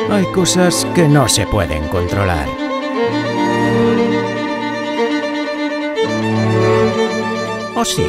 Hay cosas que no se pueden controlar. ¿O sí?